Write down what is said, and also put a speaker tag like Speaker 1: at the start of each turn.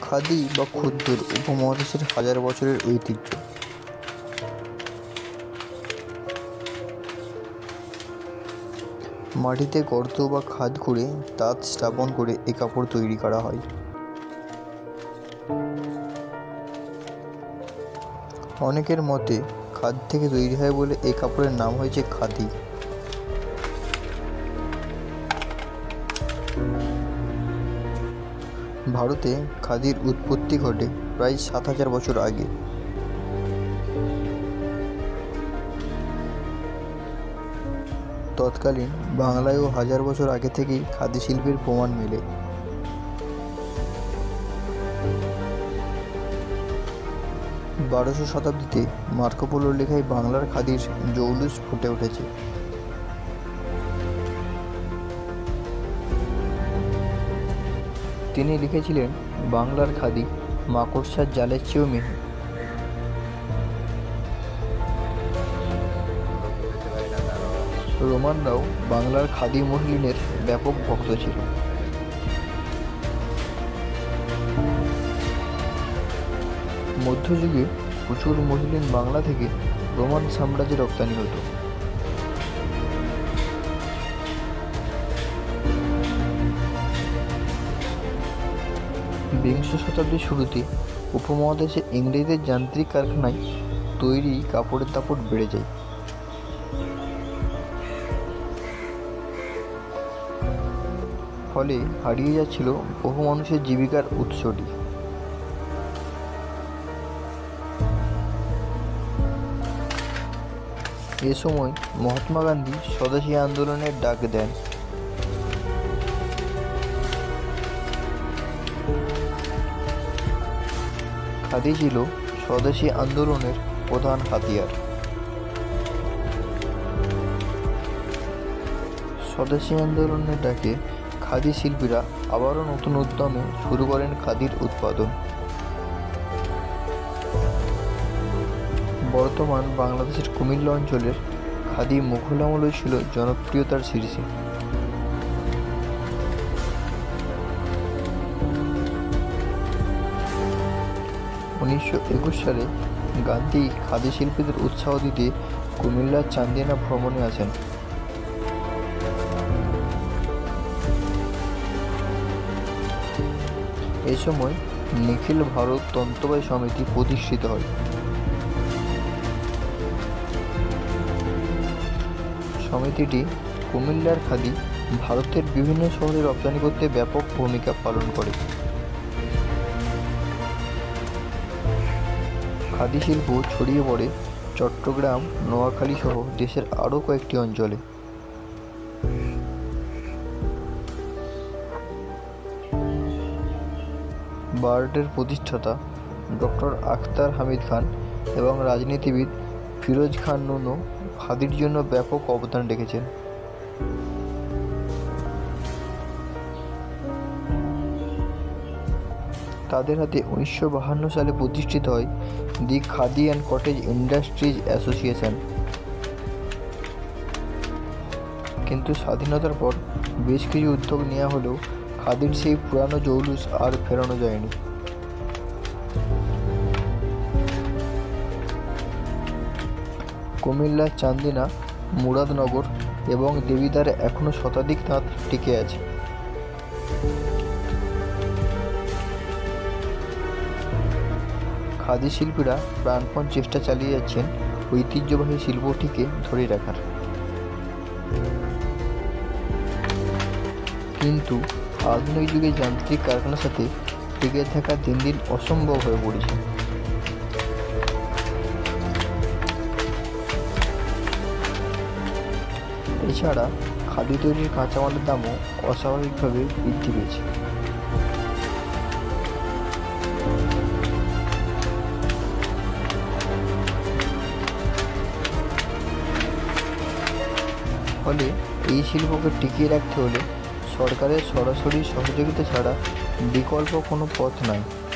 Speaker 1: খাদি বা খদ্দর উপমহাদেশের হাজার বছরের ঐতিহ্য। মাটিতে গর্ত বা খাদ করে তাঁত স্থাপন করে এ কাপড় তৈরি করা হয়। অনেকের মতে খাদ থেকে তৈরি হয় বলে এ কাপড়ের নাম হয়েছে খাদি। ভারতে খাদির উৎপত্তি ঘটে প্রায় ৭,০০০ বছর আগে। তৎকালীন বাংলায়ও ১,০০০ বছর আগে থেকেই খাদি শিল্পের প্রমাণ মেলে। ১২শ শতাব্দীতে মার্কো পোলোর লেখায় বাংলার খাদির জৌলুস ফুটে উঠেছে। তিনি লিখেছিলেন, বাংলার খাদি মাকড়সার জালের চেয়েও মিহি। রোমানরাও বাংলার খাদি মসলিনের ব্যাপক ভক্ত ছিল। মধ্যযুগে প্রচুর মসলিন বাংলা থেকে রোমান সাম্রাজ্যে রপ্তানি হতো। বিংশ শতাব্দীর শুরুতে উপমহাদেশে ইংরেজদের যান্ত্রিক কারখানায় তৈরি কাপড়ের দাপট বেড়ে যায়। ফলে হারিয়ে যাচ্ছিল বহু মানুষের জীবিকার উৎসটি। এ সময় মহাত্মা গান্ধী স্বদেশী আন্দোলনের ডাক দেন। খাদি ছিল স্বদেশী আন্দোলনের প্রধান হাতিয়ার। স্বদেশী আন্দোলনের ডাকে খাদি শিল্পীরা আবারও নতুন উদ্যমে শুরু করেন খাদির উৎপাদন। বর্তমান বাংলাদেশের কুমিল্লা অঞ্চলের খাদি মুঘল আমলেই ছিল জনপ্রিয়তার শীর্ষে। (১৯২১) সালে গান্ধী খাদি শিল্পীদের উৎসাহ দিতে কুমিল্লার চান্দিনা ভ্রমণে আসেন। এ সময় নিখিল ভারত তন্তুবায় সমিতি প্রতিষ্ঠিত হয়। সমিতিটি কুমিল্লার খাদি ভারতের বিভিন্ন শহরে রপ্তানি করতে ব্যাপক ভূমিকা পালন করে। খাদি শিল্প ছড়িয়ে পড়ে চট্টগ্রাম, নোয়াখালী সহ দেশের আরও কয়েকটি অঞ্চলে। বার্ডের প্রতিষ্ঠাতা ডক্টর আখতার হামিদ খান এবং রাজনীতিবিদ ফিরোজ খান নুনু খাদির জন্য ব্যাপক অবদান রেখেছেন। তাদের হাতে ১৯৫২ সালে প্রতিষ্ঠিত হয় the khadi and cottage industries association. কিন্তু স্বাধীনতার পর বেশ কিছু উদ্যোগ নেওয়া হলেও খাদির সেই পুরানো জৌলুস আর ফেরানো যায়নি। কুমিল্লার চান্দিনা, মুরাদনগর এবং দেবিদ্বারে এখনও শতাধিক তাঁত টিকে আছে। খাদি শিল্পীরা প্রাণপণ চেষ্টা চালিয়ে যাচ্ছেন ঐতিহ্যবাহী শিল্পটিকে ধরে রাখার। কিন্তু আধুনিক যুগে যান্ত্রিক কারখানার সাথে টিকে থাকা দিন দিন অসম্ভব হয়ে পড়েছে। এছাড়া খাদি তৈরির কাঁচামালের দামও অস্বাভাবিকভাবে বৃদ্ধি পেয়েছে। ফলে এই শিল্পকে টিকিয়ে রাখতে হলে সরকারের সরাসরি সহযোগিতা ছাড়া বিকল্প কোনো পথ নাই।